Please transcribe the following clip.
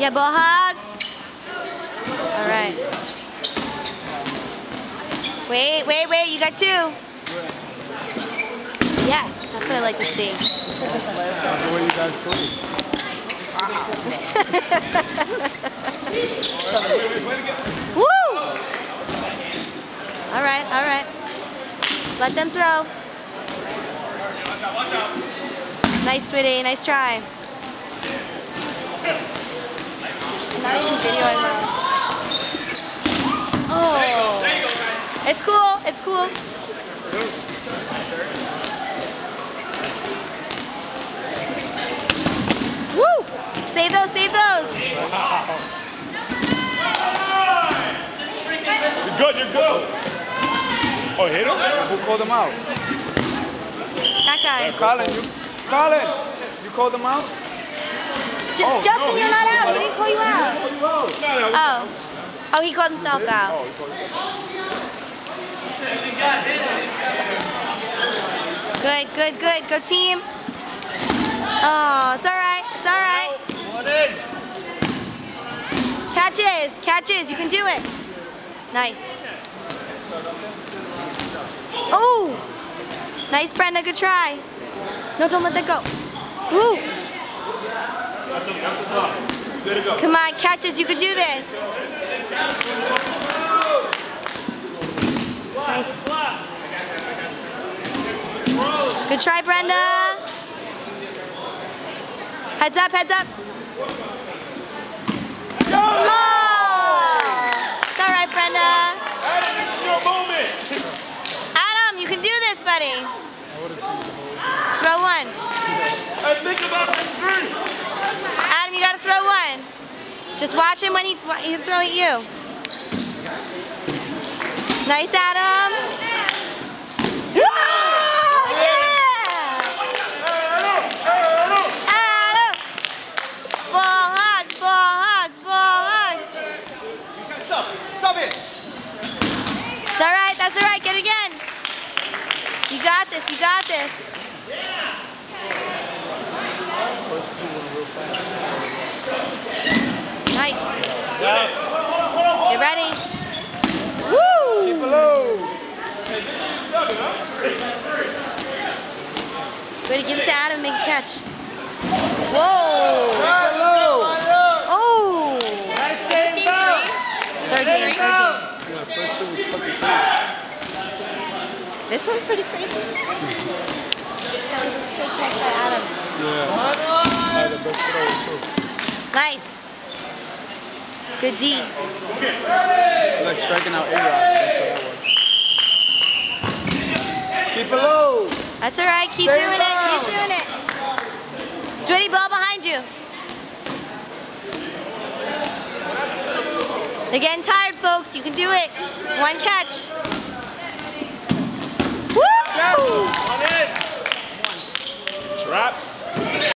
Yeah, ball hogs. All right. Wait. You got 2. Yes, that's what I like to see. That's the way you guys play. Woo! All right. Let them throw. Nice, sweetie. Nice try. I'm not even videoing now. Oh. It's cool. It's cool. Woo! Save those. Wow. You're good. Oh, hit him? Who called him out? That guy. Colin, you called him out? Justin, no, you're not out. He didn't call you out. Oh, he called himself out. Oh, he called himself out. Good. Go team. Oh, it's all right. Catches. You can do it. Nice. Oh, nice, Brenda. Good try. No, don't let that go. Woo. Come on, catches. You can do this. Nice. Good try, Brenda. Heads up. Oh! It's all right, Brenda. Adam, you can do this, buddy. Throw one. Adam, you gotta throw one. Just watch him when he's throwing at you. Nice, Adam. Stop it! That's all right, get it again. You got this. First 2 went real fast. Nice. Get ready. Woo! Keep it low. Ready, give it to Adam, make a catch. Whoa! Oh! Third game. Yeah, first 2 was fucking crazy. This one's pretty crazy. That was a sick catch by Adam. Yeah. I had the best throw too. Nice. Good D. I like striking out A-Rod. That's what that was. Keep it low. That's all right. Keep doing it. Dwitty, ball behind you. They're getting tired, folks. You can do it. 1 catch. Woo! Trap.